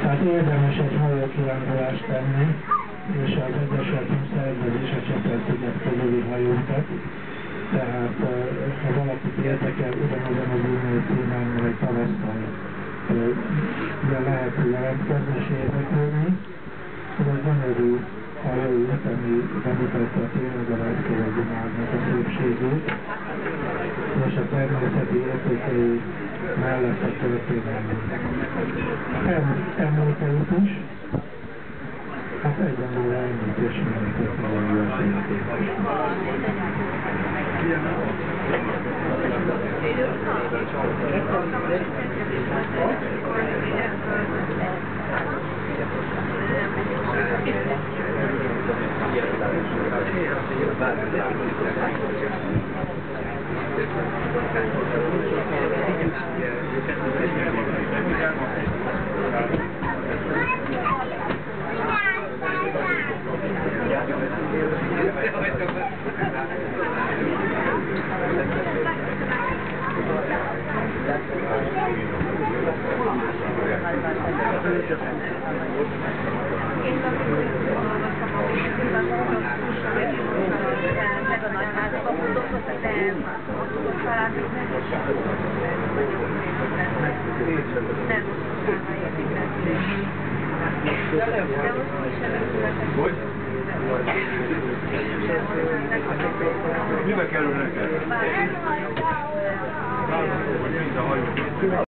Tehát érdemes egy hajókirándulást tenni, és az Egyesületünk szervezés a Csepel-sziget körüli hajókat. Tehát ha valakit érdekel, ugyanazon az e-mail címen majd tavasszal lehet jelentkezni és érdekelni. Ez egy gyönyörű hajóút, ami bemutatja tényleg a rajzkövegyi mágnak a szépségét, és a természeti értékei mellett a történelmi. Emlékeit is, hát egyenlőre ennyit és mindenképpen a történetet. Mibe kerül neked?